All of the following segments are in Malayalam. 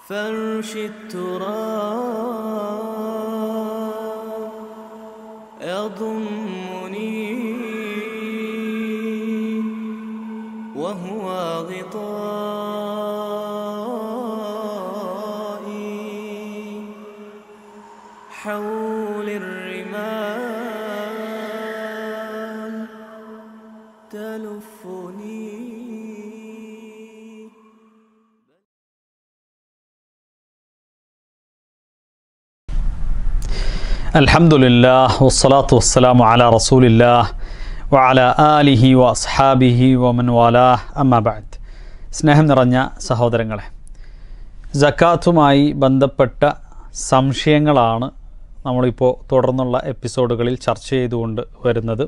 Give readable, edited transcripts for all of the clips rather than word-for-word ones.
فرش التراب يضمني وهو غطائي حول الرمال تلفني. അൽഹംദുലില്ലാഹ് വസ്സലാത്തു വസ്സലാമു അലാ റസൂലില്ലാഹ് വഅലാ ആലിഹി വഅസ്ഹാബിഹി വമൻ വാലാഹ് അമ്മാ ബഅദ്. സ്നേഹം നിറഞ്ഞ സഹോദരങ്ങളെ, സക്കാത്തുമായി ബന്ധപ്പെട്ട സംശയങ്ങളാണ് നമ്മളിപ്പോൾ തുടർന്നുള്ള എപ്പിസോഡുകളിൽ ചർച്ച ചെയ്തുകൊണ്ട് വരുന്നത്.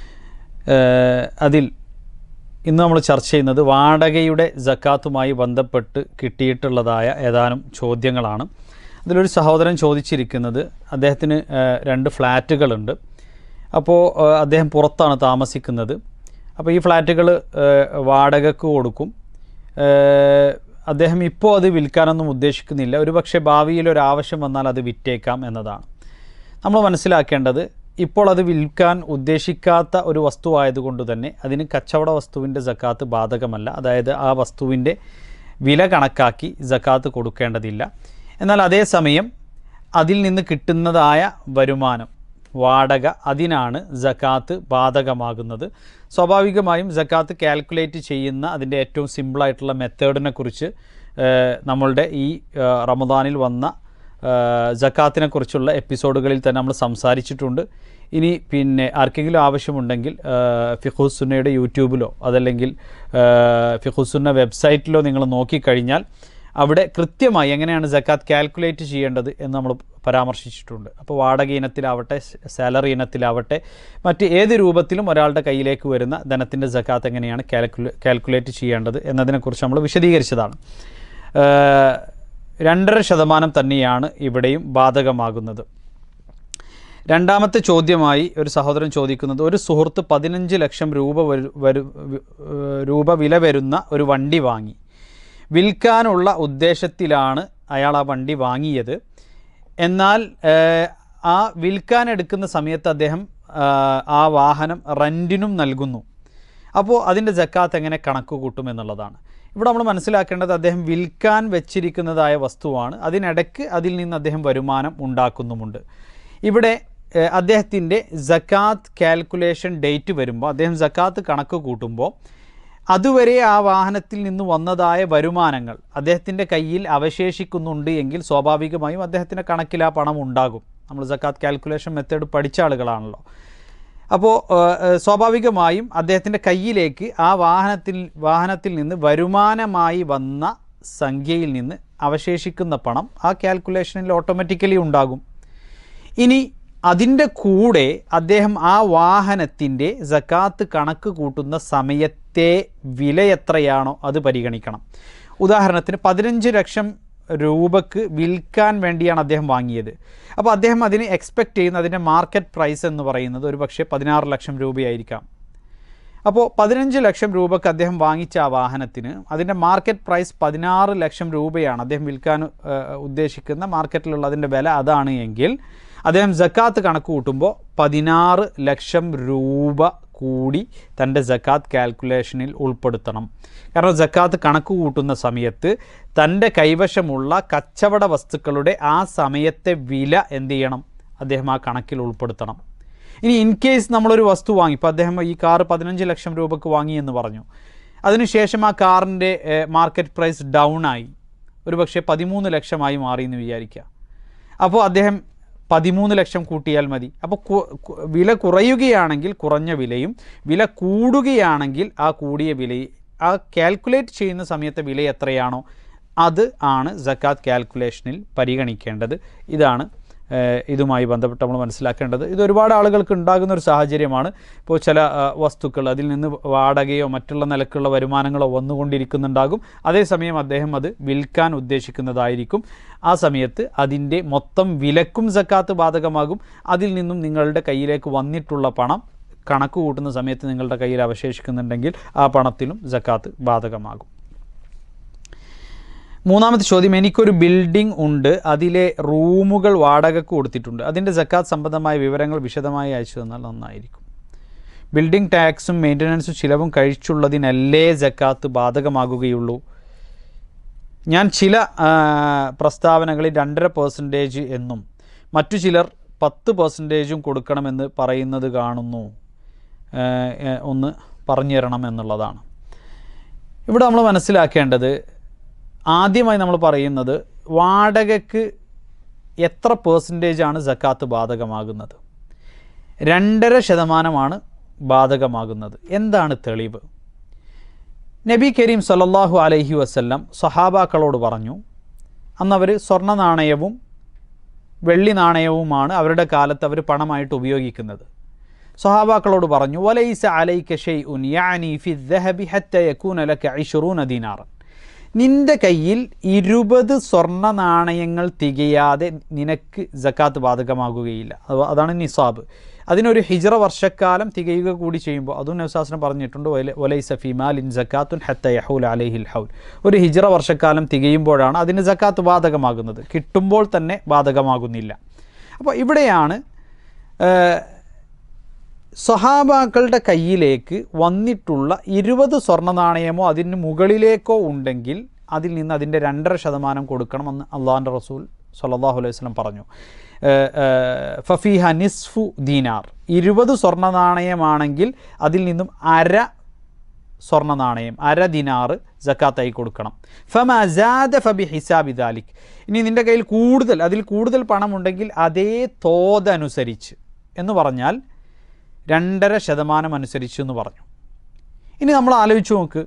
അതിൽ ഇന്ന് നമ്മൾ ചർച്ച ചെയ്യുന്നത് വാടകയുടെ സക്കാത്തുമായി ബന്ധപ്പെട്ട് കിട്ടിയിട്ടുള്ളതായ ഏതാനും ചോദ്യങ്ങളാണ്. അതിലൊരു സഹോദരൻ ചോദിച്ചിരിക്കുന്നത്, അദ്ദേഹത്തിന് 2 ഫ്ലാറ്റുകളുണ്ട്. അപ്പോൾ അദ്ദേഹം പുറത്താണ് താമസിക്കുന്നത്. അപ്പോൾ ഈ ഫ്ലാറ്റുകൾ വാടകയ്ക്ക് കൊടുക്കും. അദ്ദേഹം ഇപ്പോൾ അത് വിൽക്കാനൊന്നും ഉദ്ദേശിക്കുന്നില്ല. ഒരു പക്ഷേ ഭാവിയിൽ ഒരാവശ്യം വന്നാൽ അത് വിറ്റേക്കാം എന്നതാണ്. നമ്മൾ മനസ്സിലാക്കേണ്ടത്, ഇപ്പോൾ അത് വിൽക്കാൻ ഉദ്ദേശിക്കാത്ത ഒരു വസ്തുവായതുകൊണ്ട് തന്നെ അതിന് കച്ചവട വസ്തുവിൻ്റെ സക്കാത്ത് ബാധകമല്ല. അതായത് ആ വസ്തുവിൻ്റെ വില കണക്കാക്കി സക്കാത്ത് കൊടുക്കേണ്ടതില്ല. എന്നാൽ അതേസമയം അതിൽ നിന്ന് കിട്ടുന്നതായ വരുമാനം, വാടക, അതിനാണ് സക്കാത്ത് ബാധകമാകുന്നത്. സ്വാഭാവികമായും സക്കാത്ത് കാൽക്കുലേറ്റ് ചെയ്യുന്ന അതിൻ്റെ ഏറ്റവും സിമ്പിളായിട്ടുള്ള മെത്തേഡിനെ കുറിച്ച് നമ്മളുടെ ഈ റമദാനിൽ വന്ന സക്കാത്തിനെ കുറിച്ചുള്ള എപ്പിസോഡുകളിൽ തന്നെ നമ്മൾ സംസാരിച്ചിട്ടുണ്ട്. ഇനി ആർക്കെങ്കിലും ആവശ്യമുണ്ടെങ്കിൽ ഫിഖുസുന്നയുടെ യൂട്യൂബിലോ അതല്ലെങ്കിൽ ഫിഖുസുന്ന വെബ്സൈറ്റിലോ നിങ്ങൾ നോക്കിക്കഴിഞ്ഞാൽ അവിടെ കൃത്യമായി എങ്ങനെയാണ് സക്കാത്ത് കാൽക്കുലേറ്റ് ചെയ്യേണ്ടത് എന്ന് നമ്മൾ പരാമർശിച്ചിട്ടുണ്ട്. അപ്പോൾ വാടക ഇനത്തിലാവട്ടെ, സാലറി ഇനത്തിലാവട്ടെ, മറ്റ് ഏത് രൂപത്തിലും ഒരാളുടെ കയ്യിലേക്ക് വരുന്ന ധനത്തിൻ്റെ സക്കാത്ത് എങ്ങനെയാണ് കാൽക്കുലേറ്റ് ചെയ്യേണ്ടത് എന്നതിനെക്കുറിച്ച് നമ്മൾ വിശദീകരിച്ചതാണ്. 2.5% തന്നെയാണ് ഇവിടെയും ബാധകമാകുന്നത്. രണ്ടാമത്തെ ചോദ്യമായി ഒരു സഹോദരൻ ചോദിക്കുന്നത്, ഒരു സുഹൃത്ത് 15 ലക്ഷം രൂപ വില വരുന്ന ഒരു വണ്ടി വാങ്ങി. വിൽക്കാനുള്ള ഉദ്ദേശത്തിലാണ് അയാൾ ആ വണ്ടി വാങ്ങിയത്. എന്നാൽ ആ വിൽക്കാനെടുക്കുന്ന സമയത്ത് അദ്ദേഹം ആ വാഹനം റെൻറ്റിനും നൽകുന്നു. അപ്പോൾ അതിൻ്റെ സക്കാത്ത് എങ്ങനെ കണക്ക് കൂട്ടുമെന്നുള്ളതാണ്. ഇവിടെ നമ്മൾ മനസ്സിലാക്കേണ്ടത്, അദ്ദേഹം വിൽക്കാൻ വെച്ചിരിക്കുന്നതായ വസ്തുവാണ്. അതിനിടയ്ക്ക് അതിൽ നിന്ന് അദ്ദേഹം വരുമാനം ഉണ്ടാക്കുന്നുമുണ്ട്. ഇവിടെ അദ്ദേഹത്തിൻ്റെ സക്കാത്ത് കാൽക്കുലേഷൻ ഡേറ്റ് വരുമ്പോൾ, അദ്ദേഹം സക്കാത്ത് കണക്ക് കൂട്ടുമ്പോൾ അതുവരെ ആ വാഹനത്തിൽ നിന്ന് വന്നതായ വരുമാനങ്ങൾ അദ്ദേഹത്തിൻ്റെ കയ്യിൽ അവശേഷിക്കുന്നുണ്ട് എങ്കിൽ സ്വാഭാവികമായും അദ്ദേഹത്തിൻ്റെ കണക്കിൽ ആ പണം ഉണ്ടാകും. നമ്മൾ സക്കാത്ത് കാൽക്കുലേഷൻ മെത്തേഡ് പഠിച്ച ആളുകളാണല്ലോ. അപ്പോൾ സ്വാഭാവികമായും അദ്ദേഹത്തിൻ്റെ കയ്യിലേക്ക് ആ വാഹനത്തിൽ നിന്ന് വരുമാനമായി വന്ന സംഖ്യയിൽ നിന്ന് അവശേഷിക്കുന്ന പണം ആ കാൽക്കുലേഷനിൽ ഓട്ടോമാറ്റിക്കലി ഉണ്ടാകും. ഇനി അതിൻ്റെ കൂടെ അദ്ദേഹം ആ വാഹനത്തിൻ്റെ സക്കാത്ത് കണക്ക് കൂട്ടുന്ന സമയത്തെ വില എത്രയാണോ അത് പരിഗണിക്കണം. ഉദാഹരണത്തിന് 15 ലക്ഷം രൂപക്ക് വിൽക്കാൻ വേണ്ടിയാണ് അദ്ദേഹം വാങ്ങിയത്. അപ്പോൾ അദ്ദേഹം അതിന് എക്സ്പെക്റ്റ് ചെയ്യുന്ന അതിൻ്റെ മാർക്കറ്റ് പ്രൈസ് എന്ന് പറയുന്നത് ഒരു പക്ഷേ 16 ലക്ഷം രൂപയായിരിക്കാം. അപ്പോൾ 15 ലക്ഷം രൂപക്ക് അദ്ദേഹം വാങ്ങിച്ച ആ വാഹനത്തിന് അതിൻ്റെ മാർക്കറ്റ് പ്രൈസ് 16 ലക്ഷം രൂപയാണ്. അദ്ദേഹം വിൽക്കാൻ ഉദ്ദേശിക്കുന്ന മാർക്കറ്റിലുള്ള അതിൻ്റെ വില അതാണ് എങ്കിൽ അദ്ദേഹം സക്കാത്ത് കണക്ക് കൂട്ടുമ്പോൾ 16 ലക്ഷം രൂപ കൂടി തൻ്റെ സക്കാത്ത് കാൽക്കുലേഷനിൽ ഉൾപ്പെടുത്തണം. കാരണം സക്കാത്ത് കണക്ക് കൂട്ടുന്ന സമയത്ത് തൻ്റെ കൈവശമുള്ള കച്ചവട വസ്തുക്കളുടെ ആ സമയത്തെ വില എന്ത് ചെയ്യണം, അദ്ദേഹം ആ കണക്കിൽ ഉൾപ്പെടുത്തണം. ഇനി ഇൻ കേസ് നമ്മളൊരു വസ്തു വാങ്ങി, ഇപ്പോൾ അദ്ദേഹം ഈ കാറ് 15 ലക്ഷം രൂപക്ക് വാങ്ങി എന്ന് പറഞ്ഞു. അതിനുശേഷം ആ കാറിൻ്റെ മാർക്കറ്റ് പ്രൈസ് ഡൗൺ ആയി, ഒരു പക്ഷേ 13 ലക്ഷമായി മാറി എന്ന് വിചാരിക്കുക. അപ്പോൾ അദ്ദേഹം 13 ലക്ഷം കൂട്ടിയാൽ മതി. അപ്പോൾ വില കുറയുകയാണെങ്കിൽ കുറഞ്ഞ വിലയും, വില കൂടുകയാണെങ്കിൽ ആ കൂടിയ വിലയും, ആ കാൽക്കുലേറ്റ് ചെയ്യുന്ന സമയത്തെ വില എത്രയാണോ അത് ആണ് സക്കാത്ത് കാൽക്കുലേഷനിൽ പരിഗണിക്കേണ്ടത്. ഇതാണ് ഇതുമായി ബന്ധപ്പെട്ട് നമ്മൾ മനസ്സിലാക്കേണ്ടത്. ഇത് ഒരുപാട് ആളുകൾക്ക് ഉണ്ടാകുന്ന ഒരു സാഹചര്യമാണ്. ഇപ്പോൾ ചില വസ്തുക്കൾ അതിൽ നിന്ന് വാടകയോ മറ്റുള്ള നിലക്കുള്ള വരുമാനങ്ങളോ വന്നുകൊണ്ടിരിക്കുന്നുണ്ടാകും. അതേസമയം അദ്ദേഹം അത് വിൽക്കാൻ ഉദ്ദേശിക്കുന്നതായിരിക്കും. ആ സമയത്ത് അതിൻ്റെ മൊത്തം വിലക്കും സക്കാത്ത് ബാധകമാകും. അതിൽ നിന്നും നിങ്ങളുടെ കയ്യിലേക്ക് വന്നിട്ടുള്ള പണം കണക്ക് കൂട്ടുന്ന സമയത്ത് നിങ്ങളുടെ കയ്യിൽ അവശേഷിക്കുന്നുണ്ടെങ്കിൽ ആ പണത്തിലും സക്കാത്ത് ബാധകമാകും. മൂന്നാമത്തെ ചോദ്യം, എനിക്കൊരു ബിൽഡിംഗ് ഉണ്ട്, അതിലെ റൂമുകൾ വാടകയ്ക്ക് കൊടുത്തിട്ടുണ്ട്, അതിൻ്റെ സക്കാത്ത് സംബന്ധമായ വിവരങ്ങൾ വിശദമായി അയച്ചു തന്നാൽ നന്നായിരിക്കും. ബിൽഡിംഗ് ടാക്സും മെയിൻ്റനൻസും ചിലവും കഴിച്ചുള്ളതിനല്ലേ സക്കാത്ത് ബാധകമാകുകയുള്ളൂ? ഞാൻ ചില പ്രസ്താവനകളിൽ 2.5% എന്നും മറ്റു ചിലർ 10% കൊടുക്കണമെന്ന് പറയുന്നത് കാണുന്നു, ഒന്ന് പറഞ്ഞു തരണം എന്നുള്ളതാണ്. ഇവിടെ നമ്മൾ മനസ്സിലാക്കേണ്ടത്, ആദ്യമായി നമ്മൾ പറയുന്നത് വാടകയ്ക്ക് എത്ര % സക്കാത്ത് ബാധകമാകുന്നത്? 2.5% ബാധകമാകുന്നത്. എന്താണ് തെളിവ്? നബി കരീം സല്ലല്ലാഹു അലൈഹി വസല്ലം സഹാബാക്കളോട് പറഞ്ഞു, അന്നവർ സ്വർണ്ണ നാണയവും വെള്ളി നാണയവുമാണ് അവരുടെ കാലത്ത് അവർ പണമായിട്ട് ഉപയോഗിക്കുന്നത്. സഹാബാക്കളോട് പറഞ്ഞു, വലൈസ അലൈക ഷൈഉൻ യഅനി ഫി الذهب حتى يكون لك 20 ദീനാറ. നിൻ്റെ കയ്യിൽ 20 സ്വർണ്ണ നാണയങ്ങൾ തികയാതെ നിനക്ക് സക്കാത്ത് ബാധകമാകുകയില്ല. അതാണ് നിസാബ്. അതിനൊരു ഹിജ്റ വർഷക്കാലം തികയുക കൂടി ചെയ്യുമ്പോൾ, അതും നബി സല്ലല്ലാഹു അലൈഹി വസല്ലം പറഞ്ഞിട്ടുണ്ട്, വലൈസ ഫീ മാലിൻ സക്കാത്തുൻ ഹത്താ യഹൂല അലൈഹിൽ ഹൗൽ. ഒരു ഹിജ്റ വർഷക്കാലം തികയുമ്പോഴാണ് അതിന് സക്കാത്ത് ബാധകമാകുന്നത്, കിട്ടുമ്പോൾ തന്നെ ബാധകമാകുന്നില്ല. അപ്പോൾ ഇവിടെയാണ് സ്വഹാബാക്കളുടെ കയ്യിലേക്ക് വന്നിട്ടുള്ള 20 സ്വർണ്ണ നാണയമോ അതിന് മുകളിലേക്കോ ഉണ്ടെങ്കിൽ അതിൽ നിന്ന് അതിൻ്റെ 2.5% കൊടുക്കണമെന്ന് അള്ളാഹുവിൻ്റെ റസൂൽ സ്വല്ലല്ലാഹു അലൈഹി വസല്ലം പറഞ്ഞു. ഫഫീഹ നിസ്ഫു ദീനാർ, 20 സ്വർണ്ണ നാണയമാണെങ്കിൽ അതിൽ നിന്നും സ്വർണ്ണ നാണയം, 1/2 ദിനാർ സക്കാത്തായി കൊടുക്കണം. ഫമാ സാദ ഫബി ഹിസാബി ദാലിക്. ഇനി നിൻ്റെ കയ്യിൽ അതിൽ കൂടുതൽ പണമുണ്ടെങ്കിൽ അതേ തോതനുസരിച്ച് എന്ന് പറഞ്ഞാൽ 2.5% അനുസരിച്ച് എന്ന് പറഞ്ഞു. ഇനി നമ്മൾ ആലോചിച്ച് നോക്ക്,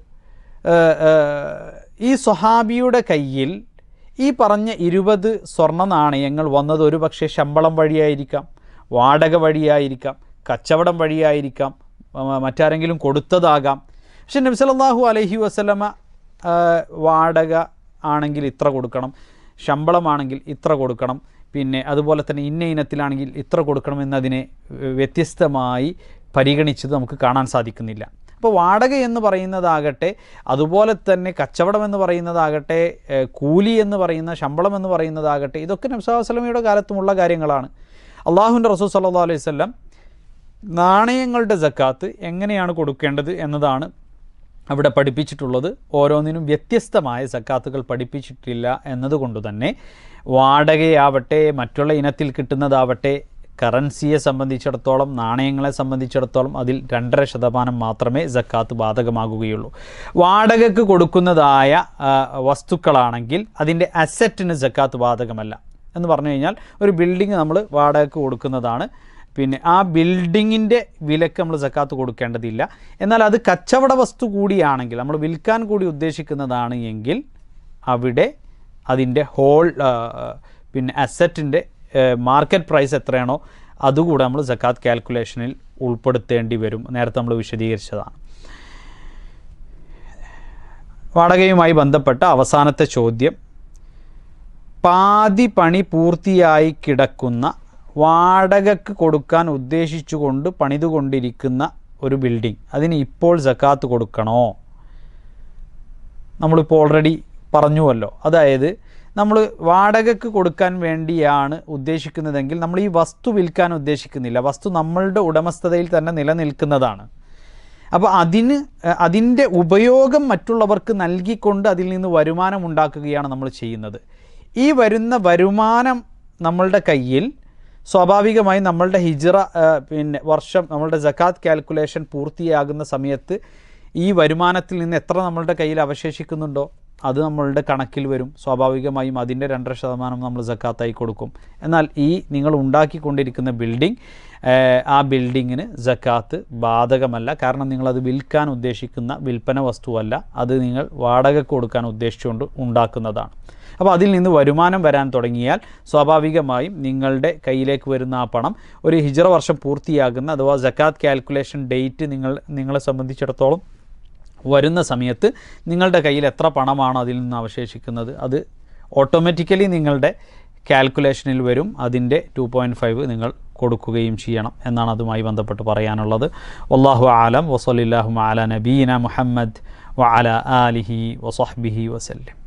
ഈ സ്വഹാബിയുടെ കയ്യിൽ ഈ പറഞ്ഞ 20 സ്വർണ്ണ നാണയങ്ങൾ വന്നത് ഒരു പക്ഷേ ശമ്പളം വഴിയായിരിക്കാം, വാടക വഴിയായിരിക്കാം, കച്ചവടം വഴിയായിരിക്കാം, മറ്റാരെങ്കിലും കൊടുത്തതാകാം. പക്ഷെ നബി സല്ലല്ലാഹു അലൈഹി വസല്ലമ വാടക ആണെങ്കിൽ ഇത്ര കൊടുക്കണം, ശമ്പളമാണെങ്കിൽ ഇത്ര കൊടുക്കണം, പിന്നെ അതുപോലെ തന്നെ ഇന്ന ഇനത്തിലാണെങ്കിൽ ഇത്ര കൊടുക്കണം എന്നതിനെ വ്യത്യസ്തമായി പരിഗണിച്ചത് നമുക്ക് കാണാൻ സാധിക്കുന്നില്ല. അപ്പോൾ വാടക എന്ന് പറയുന്നതാകട്ടെ, അതുപോലെ തന്നെ കച്ചവടം എന്ന് പറയുന്നതാകട്ടെ, കൂലി എന്ന് പറയുന്ന ശമ്പളം എന്ന് പറയുന്നതാകട്ടെ, ഇതൊക്കെ നബി സല്ലല്ലാഹു അലൈഹി വസല്ലമയുടെ കാലത്തുമുള്ള കാര്യങ്ങളാണ്. അള്ളാഹുവിൻ്റെ റസൂൽ സല്ലല്ലാഹു അലൈഹി വസല്ലം നാണയങ്ങളുടെ സക്കാത്ത് എങ്ങനെയാണ് കൊടുക്കേണ്ടത് എന്നതാണ് അവിടെ പഠിപ്പിച്ചിട്ടുള്ളത്. ഓരോന്നിനും വ്യത്യസ്തമായ സക്കാത്തുകൾ പഠിപ്പിച്ചിട്ടില്ല എന്നതുകൊണ്ട് തന്നെ വാടകയാവട്ടെ, മറ്റുള്ള ഇനത്തിൽ കിട്ടുന്നതാവട്ടെ, കറൻസിയെ സംബന്ധിച്ചിടത്തോളം, നാണയങ്ങളെ സംബന്ധിച്ചിടത്തോളം അതിൽ 2.5% മാത്രമേ സക്കാത്ത് ബാധകമാകുകയുള്ളൂ. വാടകയ്ക്ക് കൊടുക്കുന്നതായ വസ്തുക്കളാണെങ്കിൽ അതിൻ്റെ അസറ്റിന് സക്കാത്ത് ബാധകമല്ല. എന്ന് പറഞ്ഞു കഴിഞ്ഞാൽ ഒരു ബിൽഡിംഗ് നമ്മൾ വാടകയ്ക്ക് കൊടുക്കുന്നതാണ്, പിന്നെ ആ ബിൽഡിങ്ങിൻ്റെ വിലക്ക് നമ്മൾ സക്കാത്ത് കൊടുക്കേണ്ടതില്ല. എന്നാൽ അത് കച്ചവട വസ്തു കൂടിയാണെങ്കിൽ, നമ്മൾ വിൽക്കാൻ കൂടി ഉദ്ദേശിക്കുന്നതാണ് എങ്കിൽ അവിടെ അതിൻ്റെ പിന്നെ അസറ്റിൻ്റെ മാർക്കറ്റ് പ്രൈസ് എത്രയാണോ അതുകൂടെ നമ്മൾ സക്കാത്ത് കാൽക്കുലേഷനിൽ ഉൾപ്പെടുത്തേണ്ടി വരും. നേരത്തെ നമ്മൾ വിശദീകരിച്ചതാണ്. വാടകയുമായി ബന്ധപ്പെട്ട അവസാനത്തെ ചോദ്യം, പാതി പണി പൂർത്തിയായി കിടക്കുന്ന വാടകയ്ക്ക് കൊടുക്കാൻ ഉദ്ദേശിച്ചുകൊണ്ട് പണിതുകൊണ്ടിരിക്കുന്ന ഒരു ബിൽഡിംഗ്, അതിന് ഇപ്പോൾ സക്കാത്ത് കൊടുക്കണോ? നമ്മളിപ്പോൾ ഓൾറെഡി പറഞ്ഞുവല്ലോ. അതായത് നമ്മൾ വാടകയ്ക്ക് കൊടുക്കാൻ വേണ്ടിയാണ് ഉദ്ദേശിക്കുന്നതെങ്കിൽ നമ്മൾ ഈ വസ്തു വിൽക്കാൻ ഉദ്ദേശിക്കുന്നില്ല, വസ്തു നമ്മളുടെ ഉടമസ്ഥതയിൽ തന്നെ നിലനിൽക്കുന്നതാണ്. അപ്പോൾ അതിൻ്റെ ഉപയോഗം മറ്റുള്ളവർക്ക് നൽകിക്കൊണ്ട് അതിൽ നിന്ന് വരുമാനം ഉണ്ടാക്കുകയാണ് നമ്മൾ ചെയ്യുന്നത്. ഈ വരുന്ന വരുമാനം നമ്മളുടെ കയ്യിൽ സ്വാഭാവികമായി നമ്മളുടെ ഹിജ്റ പിന്നെ വർഷം നമ്മളുടെ സക്കാത്ത് കാൽക്കുലേഷൻ പൂർത്തിയാകുന്ന സമയത്ത് ഈ വരുമാനത്തിൽ നിന്ന് എത്ര നമ്മളുടെ കയ്യിൽ അവശേഷിക്കുന്നുണ്ടോ അത് നമ്മളുടെ കണക്കിൽ വരും. സ്വാഭാവികമായും അതിൻ്റെ 2.5% നമ്മൾ സക്കാത്തായി കൊടുക്കും. എന്നാൽ ഈ നിങ്ങൾ ഉണ്ടാക്കിക്കൊണ്ടിരിക്കുന്ന ബിൽഡിംഗ്, ആ ബിൽഡിങ്ങിന് സക്കാത്ത് ബാധകമല്ല. കാരണം നിങ്ങളത് വിൽക്കാൻ ഉദ്ദേശിക്കുന്ന വിൽപ്പന വസ്തുവല്ല, അത് നിങ്ങൾ വാടകയ്ക്ക് കൊടുക്കാൻ ഉദ്ദേശിച്ചുകൊണ്ട് ഉണ്ടാക്കുന്നതാണ്. അപ്പോൾ അതിൽ നിന്ന് വരുമാനം വരാൻ തുടങ്ങിയാൽ സ്വാഭാവികമായും നിങ്ങളുടെ കയ്യിലേക്ക് വരുന്ന ആ പണം ഒരു ഹിജ്റ വർഷം പൂർത്തിയാകുന്ന അഥവാ സക്കാത്ത് കാൽക്കുലേഷൻ ഡേറ്റ് നിങ്ങളെ സംബന്ധിച്ചിടത്തോളം വരുന്ന സമയത്ത് നിങ്ങളുടെ കയ്യിൽ എത്ര പണമാണോ അതിൽ നിന്ന് അവശേഷിക്കുന്നത് അത് ഓട്ടോമാറ്റിക്കലി നിങ്ങളുടെ കാൽക്കുലേഷനിൽ വരും. അതിൻ്റെ 2.5 നിങ്ങൾ കൊടുക്കുകയും ചെയ്യണം എന്നാണ് അതുമായി ബന്ധപ്പെട്ട് പറയാനുള്ളത്. വല്ലാഹു ആലം. വസല്ലല്ലാഹു അലാ നബീന മുഹമ്മദ് വഅലാ ആലിഹി വസഹ്ബിഹി വസല്ലം.